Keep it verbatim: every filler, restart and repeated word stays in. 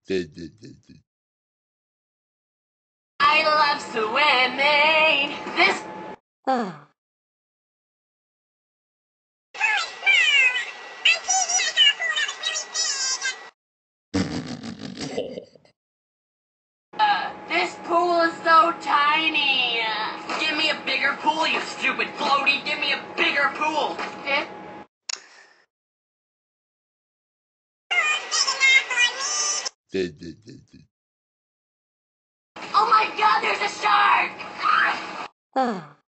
I love swimming. This. Uh, this pool is so tiny. Uh, give me a bigger pool, you stupid floaty. Give me a bigger pool. Eh? Oh my god, there's a shark!